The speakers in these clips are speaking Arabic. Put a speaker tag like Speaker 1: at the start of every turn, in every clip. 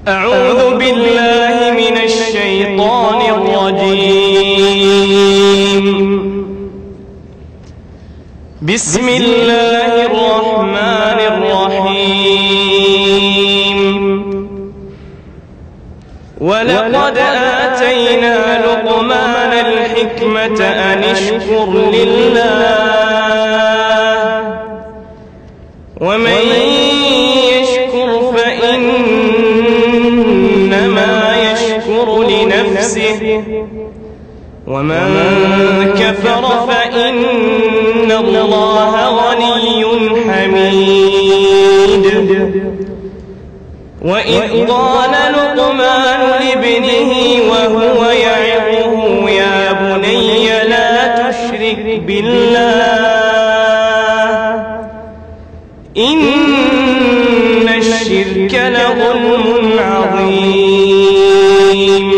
Speaker 1: أعوذ بالله من الشيطان الرجيم. بسم الله الرحمن الرحيم. ولقد آتينا لقمان الحكمة أن اشكر لله ومن يشكر فإنما يشكر لنفسه ومن كفر فإن الله غني حميد. وإذ قال لقمان لابنه وهو يعظه يا بني لا تشرك بالله إن الشرك لظلم عظيم.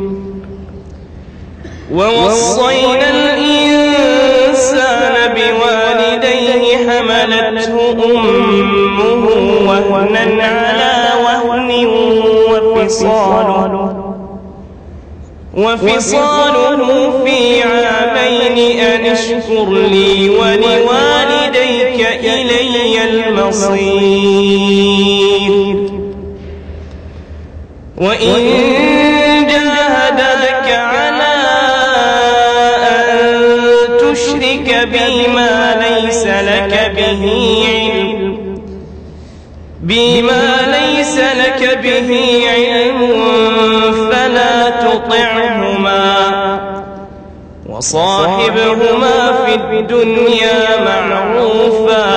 Speaker 1: ووصينا الإنسان بوالديه حملته أمه وهنا على وهن وفصاله في عامين أن اشكر لي ولوالديك إلي المصير. وإن جاهداك على أن تشرك بي ما ليس لك به علم فلا تطعهما وصاحبهما في الدنيا معروفا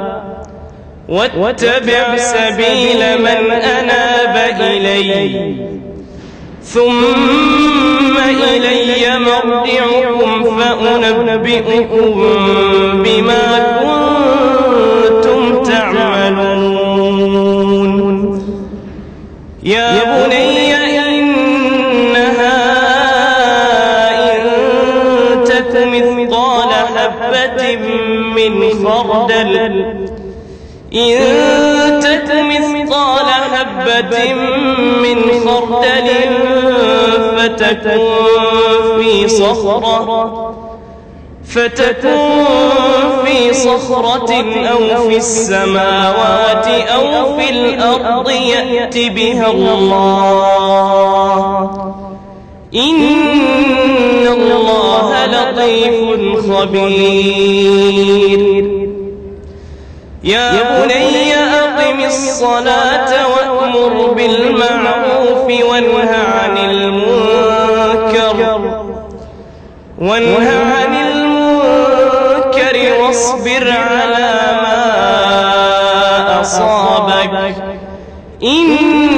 Speaker 1: واتبع سبيل من أناب إلي ثم إلي مرجعكم فأنبئكم بما كنتم تعملون. يا بني إنها إن تك مثقال حبة من خردل فتكون في صخرة أو في السماوات أو في الأرض يأت بها الله إن الله لطيف خبير. يا بني أقم الصلاة وأمر بالمعروف وانه عن المنكر واصبر على ما أصابك